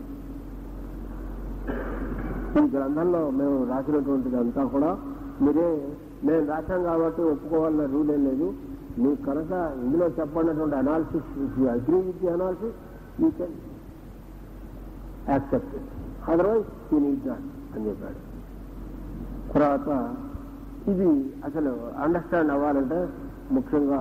ఈ గ్రంథంలో మేము రాసినటువంటిది అంతా కూడా మేము రాశాం కాబట్టి ఒప్పుకోవాలన్న రూల్ ఏం లేదు. మీకు కనుక ఇందులో చెప్పినటువంటి analysis, if you agree with the analysis you can accept it, otherwise you need not అని చెప్పాడు. తర్వాత ఇది అసలు అండర్స్టాండ్ అవ్వాలంటే ముఖ్యంగా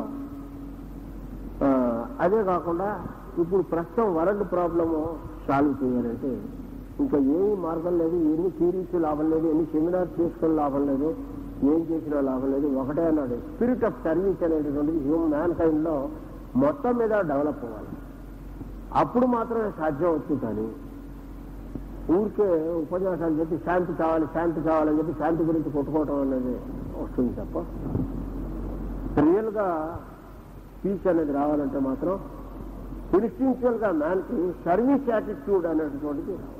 అదే కాకుండా ఇప్పుడు ప్రస్తుతం వరల్డ్ ప్రాబ్లము సాల్వ్ చేయాలంటే ఇంకా ఏమీ మార్గం లేదు. ఎన్ని థియరీస్ లాభం లేదు, ఎన్ని సెమినార్స్ చేసుకుని లాభం లేదు, ఏం చేసినా లాభం లేదు. ఒకటే అన్నాడు, స్పిరిట్ ఆఫ్ సర్వీస్ అనేటటువంటిది హ్యూమన్ మ్యాన్ కైండ్ లో మొత్తం మీద డెవలప్ అవ్వాలి. అప్పుడు మాత్రమే సాధ్యం అవుతుంది. కానీ ఊరికే ఉపన్యాసాలు చెప్పి శాంతి కావాలని చెప్పి శాంతి గురించి కొట్టుకోవటం అనేది వస్తుంది తప్ప రియల్గా పీస్ అనేది రావాలంటే మాత్రం ఇన్స్టింక్చువల్ గా మ్యాన్కి సర్వీస్ యాటిట్యూడ్ అనేటటువంటిది రావాలి.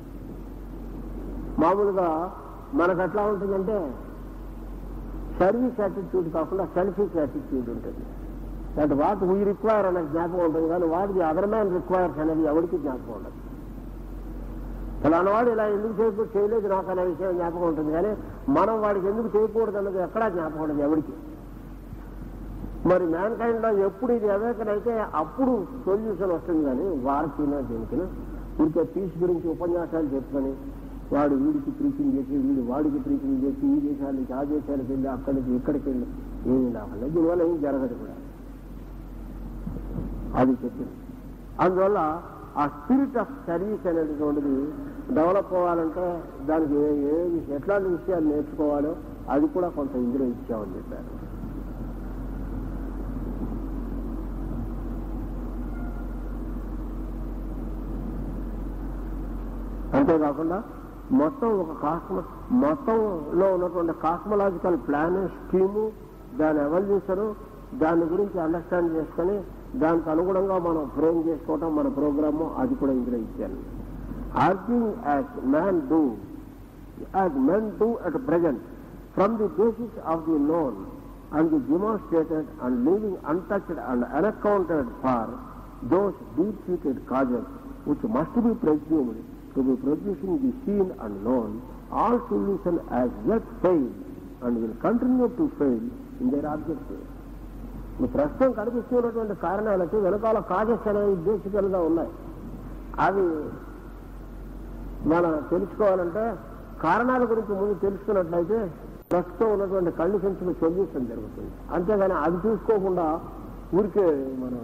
మామూలుగా మనకు ఎట్లా ఉంటుందంటే సర్వీస్ యాటిట్యూడ్ కాకుండా సెల్ఫిష్ యాటిట్యూడ్ ఉంటుంది. దట్ వాట్ వీ రిక్వైర్ అనే జ్ఞాపకం ఉంటుంది, కానీ what the other man requires అనేది ఎవరికి జ్ఞాపకం ఉండదు. ఫలానా వాడు ఇలా ఎందుకు చేయలేదు నాకు అనే విషయం జ్ఞాపకం ఉంటుంది, కానీ మనం వాడికి ఎందుకు చేయకూడదు అన్నది ఎక్కడా జ్ఞాపకం ఉండదు ఎవరికి. మరి మ్యాన్ కైండ్లో ఎప్పుడు ఇది అవేకన్ అయితే అప్పుడు సొల్యూషన్ వస్తుంది. కానీ వారికినా దేనికైనా ఇంకే పీస్ గురించి ఉపన్యాసాలు చెప్పుకొని వాడు వీడికి ప్రీచింగ్ చేసి వీడు వాడికి ప్రీచింగ్ చేసి ఈ దేశాల నుంచి ఆ దేశాలకు వెళ్ళి అక్కడి నుంచి ఇక్కడికి వెళ్ళి ఏమి లాభం లేదు, దీనివల్ల ఏం జరగదు కూడా. అది చెప్పింది. అందువల్ల ఆ స్పిరిట్ ఆఫ్ సర్వీస్ అనేటటువంటిది డెవలప్ అవ్వాలంటే దానికి ఎట్లాంటి విషయాలు నేర్చుకోవాలో అది కూడా కొంత ఇందులో ఇచ్చామని చెప్పారు. అంతేకాకుండా మొత్తం మొత్తంలో ఉన్నటువంటి కాస్మలాజికల్ ప్లాన్, స్కీము, దాని ఎవల్యూషన్, దాని గురించి అండర్స్టాండ్ చేసుకొని దానికి అనుగుణంగా మనం ఫ్రేమ్ చేసుకోవటం మన ప్రోగ్రాము అది కూడా ఇందులో ఇచ్చాను. Arguing as men do at present from the basis of the known and the demonstrated and leaving untouched and unaccounted for those deep-seated causes which must be presumed to be producing the seen and known, all solution has yet failed and will continue to fail in their objective. ప్రస్తుతం కనిపిస్తున్నటువంటి కారణాలకి వెనకాల causes అనేవి ఉద్దేశికలుగా ఉన్నాయి. అవి మనం తెలుసుకోవాలంటే కారణాల గురించి ముందు తెలుసుకున్నట్లయితే ప్రస్తుతం ఉన్నటువంటి కండిషన్స్ సొల్యూషన్ జరుగుతుంది. అంతేగాని అది చూసుకోకుండా ఊరికే మనం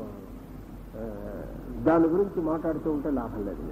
దాని గురించి మాట్లాడుతూ ఉంటే లాభం లేదు.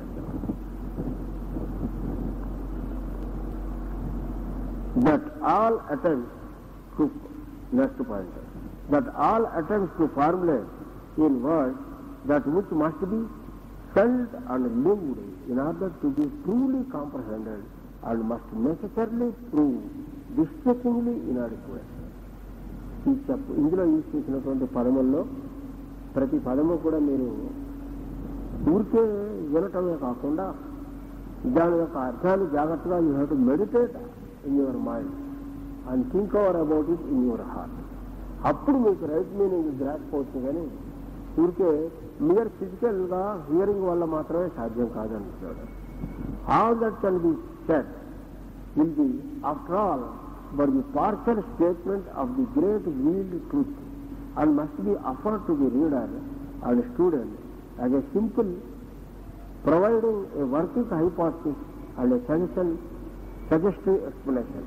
That all attempts to next point, that all attempts to formulate in words that which must be felt and lived in order to be truly comprehended and must necessarily prove distressingly inadequate. ఇందులో use చేసినటువంటి పదముల్లో ప్రతి పదము కూడా మీరు ఊరికే వినటమే కాకుండా దాని యొక్క అర్థాన్ని జాగ్రత్తగా you have to meditate in your mind and think over about it in your heart. అప్పుడు మీకు రైట్ మీనింగ్ గ్రాస్ప్ అవుతుంది. కానీ ఊరికే మియర్ ఫిజికల్ గా హియరింగ్ వల్ల మాత్రమే సాధ్యం కాదంటున్నాడు. All that can be said will be after all but the partial statement of the great veiled truth and must be afford to the reader and student as a simple providing a working hypothesis and a suggestive explanation.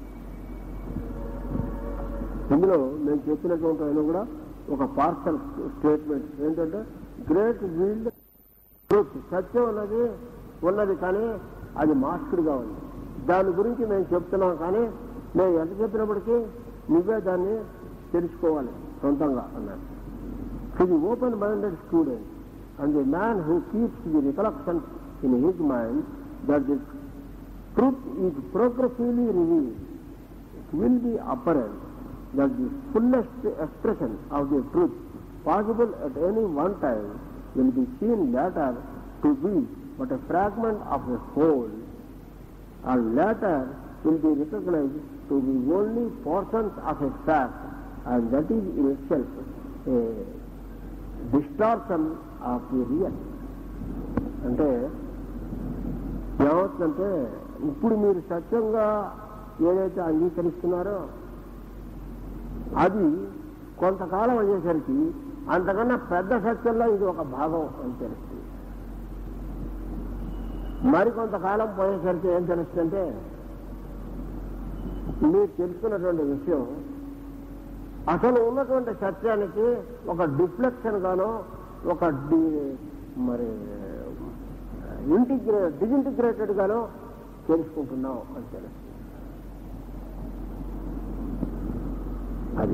ఇందులో నేను చెప్పినటువంటి ఆయన కూడా ఒక partial statement ఏంటంటే great veiled truth, సత్యం అన్నది ఉన్నది కానీ అది మాస్క్డ్గా ఉంది. దాని గురించి మేము చెప్తున్నాం కానీ మేము ఎంత చెప్పినప్పటికీ నువ్వే దాన్ని తెలుసుకోవాలి సొంతంగా అన్నాడు. To the open minded student and the man who keeps the recollections in his mind that the truth is progressively revealed, it will be apparent that the fullest expression of the truth possible at any one time will be seen later to be but a fragment of a whole, and later will be recognized to be only portions of a fact, and that is in itself a distortion of the real. అంటే ఏమవుతుందంటే ఇప్పుడు మీరు సత్యంగా ఏదైతే అంగీకరిస్తున్నారో అది కొంతకాలం అయ్యేసరికి అంతకన్నా పెద్ద సత్యంలో ఇది ఒక భాగం అని తెలుస్తుంది. మరికొంతకాలం పోయేసరికి ఏం తెలుస్తుందంటే మీరు తెలుసుకున్నటువంటి విషయం అసలు ఉన్నటువంటి సత్యానికి ఒక డిఫ్లెక్షన్ గానో ఒక డిజింటిగ్రేటెడ్ గానో తెలుసుకుంటున్నాం అని తెలుస్తుంది. అది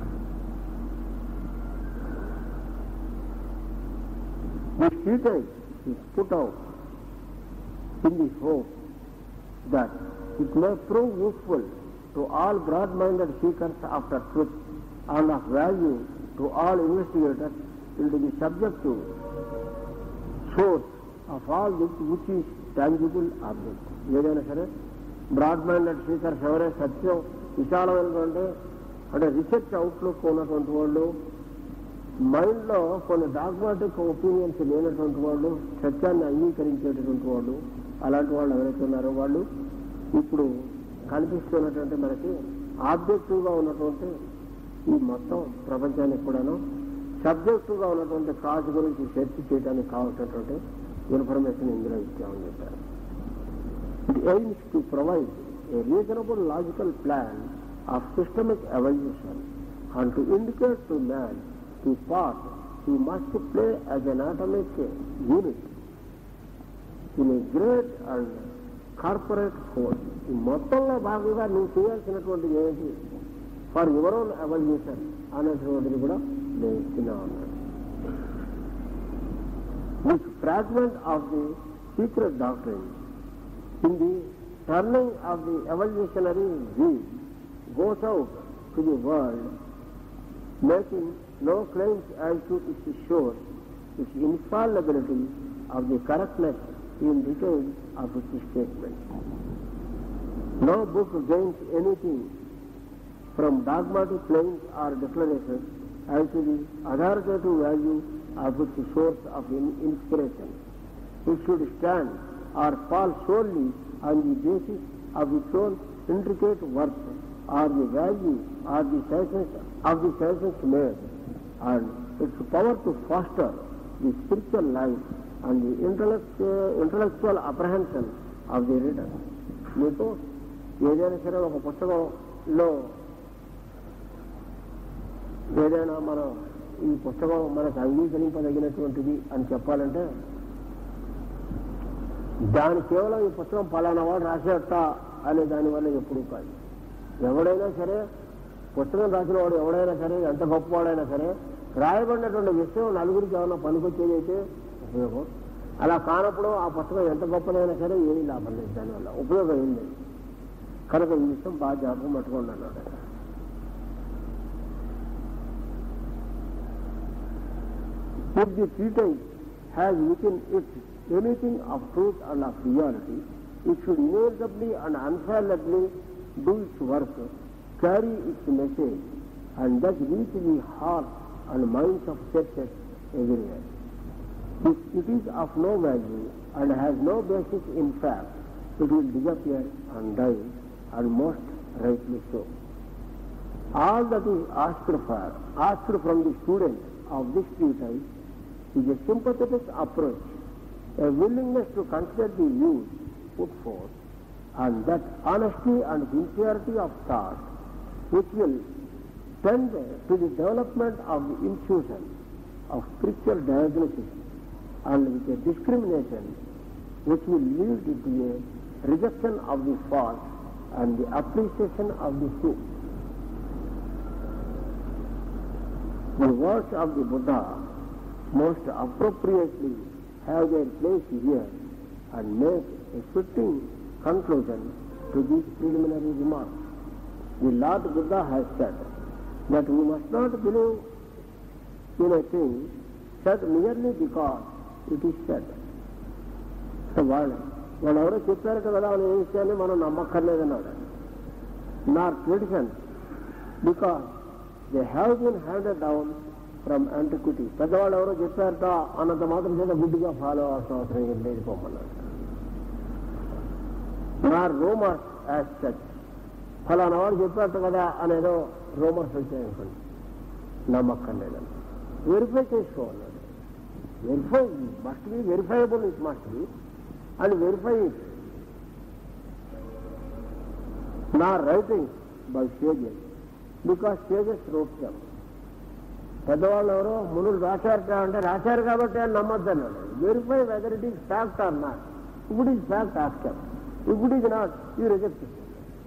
this treatise is put out in the hope that it may prove useful to all broad-minded seekers after truth and of value to all investigators into the subjective source of all which is tangible object. ఏదైనా సరే broad minded speakers ఎవరైనా సత్యం విశాలమైనటువంటి అంటే research outlook ఉన్నటువంటి వాళ్ళు మైండ్లో కొన్ని dogmatic opinions లేనటువంటి వాళ్ళు, సత్యాన్ని అంగీకరించేటటువంటి వాళ్ళు, అలాంటి వాళ్ళు ఎవరైతే ఉన్నారో వాళ్ళు ఇప్పుడు కనిపిస్తున్నటువంటి మనకి ఆబ్జెక్టివ్గా ఉన్నటువంటి ఈ మొత్తం ప్రపంచానికి కూడాను సబ్జెక్టివ్గా ఉన్నటువంటి కాజ్ గురించి చర్చ చేయడానికి కావాల్సినటువంటి ఇన్ఫర్మేషన్ ఇందులో ఇచ్చామని చెప్పారు. It aims to provide a reasonable logical plan of systemic evolution and to indicate to man the part he must play as an atomic unit in a great and corporate whole. ఈ మొత్తంలో భాగంగా నువ్వు చేయాల్సినటువంటిది ఏంటి for your own evolution అనేటువంటిది కూడా నేను ఇస్తున్నా ఉన్నాను. This fragment of the secret doctrine in the turning of the evolutionary view goes out to the world, making no claims as to its source, its infallibility of the correctness in detail of its statement. No book gains anything from dogmatic claims or declarations as to the authoritative value of its source of inspiration. It should stand or fall solely on the basis of its own intricate worth or the value or the sciences made, and its power to foster the spiritual life and the intellectual apprehension of the reader. మీకు ఏదైనా సరే ఒక పుస్తకంలో ఏదైనా మనం ఈ పుస్తకం మనకు అంగీకరింపదగినటువంటిది అని చెప్పాలంటే దాని కేవలం ఈ పుస్తకం పలానా వాడు రాసేట అనే దానివల్ల ఎప్పుడూ కాదు. ఎవడైనా సరే పుస్తకం రాసిన వాడు ఎవడైనా సరే ఎంత గొప్పవాడైనా సరే రాయబడినటువంటి విషయం నలుగురికి ఏమైనా పనికొచ్చేది అయితే ఉపయోగం. అలా కానప్పుడు ఆ పుస్తకం ఎంత గొప్పదైనా సరే ఏమీ లాభం లేదు, దానివల్ల ఉపయోగం ఏం లేదు. కనుక ఈ విషయం బాగా జ్ఞాపకం పట్టుకోండి అన్నాడు. If the treatise has within it anything of truth and of reality, it should inevitably and unfailably do its work, carry its message, and thus reach the hearts and minds of churches everywhere. If it is of no value and has no basis in fact, it will disappear and die, and most rightly so. All that is asked from the student of this treatise is a sympathetic approach, a willingness to consider the views put forth, and that honesty and sincerity of thought which will tend to the development of the intuition of spiritual diagnosis, and with a discrimination which will lead to a rejection of the false and the appreciation of the true. The words of the Buddha most appropriately have their place here and make a fitting conclusion to these preliminary remarks. The Lord Buddha has said that we must not believe in a thing said merely because it is said. So వాళ్ళు ఎవరో చెప్పారట కదా అనే విషయాన్ని మనం నమ్మక్కర్లేదన్నాడు. Nor tradition because they have been handed down from antiquity. పెద్దవాళ్ళు ఎవరో చెప్పారట అన్నంత మాత్రం చేత గుడ్డిగా ఫాలో అవ్వాల్సిన అవసరం ఏం లేదు పోమన్నాడు. నార్ రూమర్స్ యాజ్ సచ్, ఫలానా వాడు చెప్పారట కదా అనేదో రూమర్స్ వచ్చాయనుకోండి, నమ్మక్కర్లేదన్న. వెరిఫై చేసుకోవాలన్నాడు. Verify must be verifiable, it must be and verify it. Not writing by sages, because sages wrote them. పెద్దవాళ్ళు ఎవరో మునులు రాశారట అంటే రాశారు కాబట్టి అని నమ్మొద్దన్నాడు. Verify whether it is fact or not. If it is fact accept, if it is not you reject it.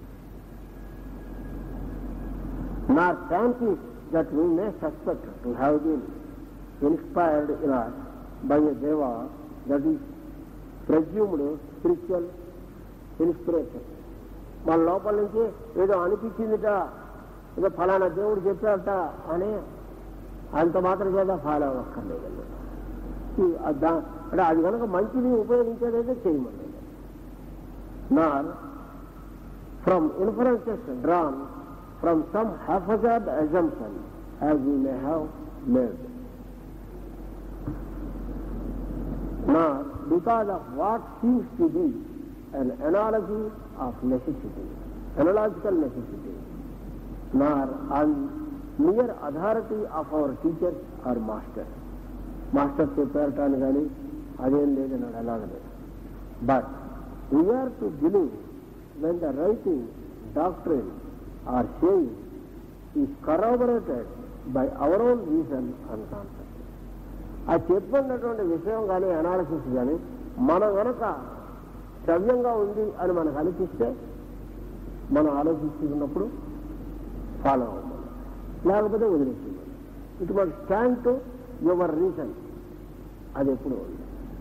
Not fancies that we may suspect to have been inspired in us by a deva, that is presumed spiritual inspiration. మన లోపల నుంచి ఏదో అనిపించిందిట, ఏదో ఫలానా దేవుడు చెప్పారట అని అంత మాత్రం చేత ఫాలో అవ్వక్కర్లేదండి. అంటే అది కనుక మంచిది ఉపయోగించేదైతే చేయమండి. Nor from inferences drawn from some haphazard assumption as we may have made. because of what seems to be an analogy of necessity, analogical necessity, nor on mere authority of our teachers or masters. Masters చెప్పారటాను కానీ అదేం లేదన్నాడు, అలాగనే. But we are to believe when the writing, doctrine or saying is corroborated by our own reason and concept. ఆ చెప్పినటువంటి విషయం కానీ analysis కానీ మనం కనుక సవ్యంగా ఉంది అని మనకు అనిపిస్తే మనం ఆలోచిస్తున్నప్పుడు ఫాలో అవుతాం, లేకపోతే వదిలేస్తున్నాం. It must stand to your reason. అది ఎప్పుడు ఉంది.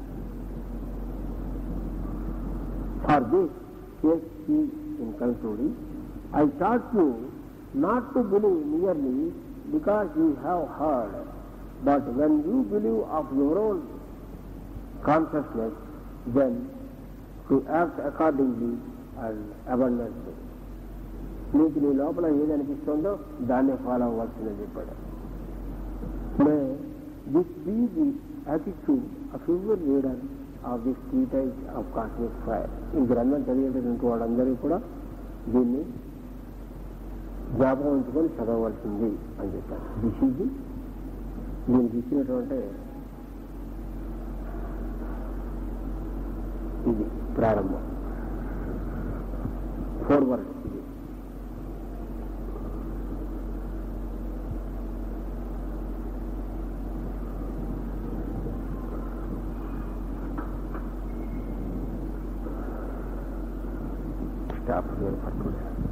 For this case he in concluding, I taught you not to believe nearly because you have heard, but when you believe of your own consciousness, then to act accordingly and abundantly. నీకు నీ లోపల ఏది అనిపిస్తుందో దాన్ని follow అవ్వాల్సిందని చెప్పాడు. May this be the attitude of every reader of this treatise of cosmic fire. ఈ గ్రంథం చదివేటటువంటి వాళ్ళందరూ కూడా దీన్ని జ్ఞాపకం ఉంచుకొని చదవవలసింది అని చెప్పారు. దిస్ ఈజ్ ది దీనికి ఇచ్చినటువంటి ఇది ప్రారంభం, ఫోర్వర్డ్. ఇది స్టాప్ పట్టుకుంటారు.